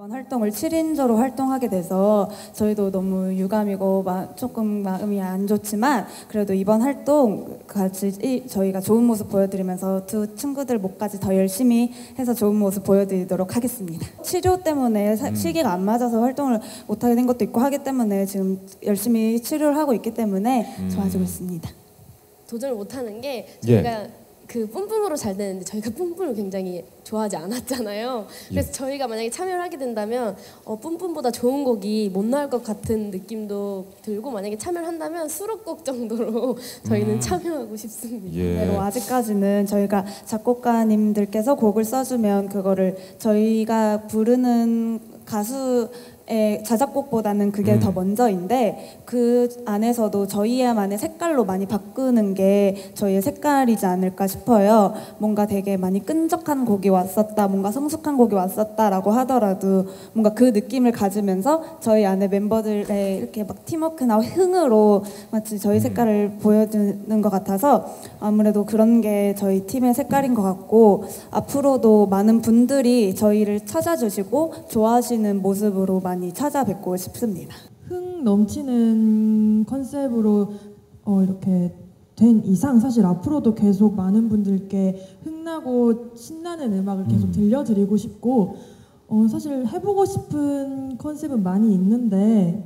이번 활동을 7인조로 활동하게 돼서 저희도 너무 유감이고 조금 마음이 안 좋지만 그래도 이번 활동 같이 저희가 좋은 모습 보여드리면서 두 친구들 목까지 더 열심히 해서 좋은 모습 보여드리도록 하겠습니다. 치료 때문에 시기가 안 맞아서 활동을 못하게 된 것도 있고 하기 때문에 지금 열심히 치료를 하고 있기 때문에 좋아지고 있습니다. 도전을 못하는 게 저희가 그 뿜뿜으로 잘 되는데 저희가 뿜뿜을 굉장히 좋아하지 않았잖아요. 그래서 저희가 만약에 참여를 하게 된다면 뿜뿜보다 좋은 곡이 못 나올 것 같은 느낌도 들고 만약에 참여를 한다면 수록곡 정도로 저희는 참여하고 싶습니다. 아직까지는 저희가 작곡가님들께서 곡을 써주면 그거를 저희가 부르는 가수의 자작곡보다는 그게 더 먼저인데 그 안에서도 저희만의 색깔로 많이 바꾸는 게 저희의 색깔이지 않을까 싶어요. 뭔가 되게 많이 끈적한 곡이 왔었다, 뭔가 성숙한 곡이 왔었다라고 하더라도 뭔가 그 느낌을 가지면서 저희 안에 멤버들의 이렇게 막 팀워크나 흥으로 마치 저희 색깔을 보여주는 것 같아서 아무래도 그런 게 저희 팀의 색깔인 것 같고 앞으로도 많은 분들이 저희를 찾아주시고 좋아하시는 모습으로 많이 찾아뵙고 싶습니다. 흥 넘치는 컨셉으로 이렇게 된 이상 사실 앞으로도 계속 많은 분들께 흥나고 신나는 음악을 계속 들려드리고 싶고 사실 해보고 싶은 컨셉은 많이 있는데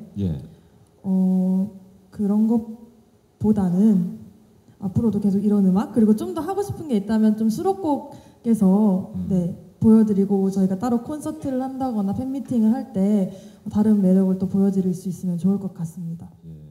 그런 것보다는 앞으로도 계속 이런 음악 그리고 좀 더 하고 싶은 게 있다면 좀 수록곡에서 보여드리고 저희가 따로 콘서트를 한다거나 팬미팅을 할 때 다른 매력을 또 보여드릴 수 있으면 좋을 것 같습니다.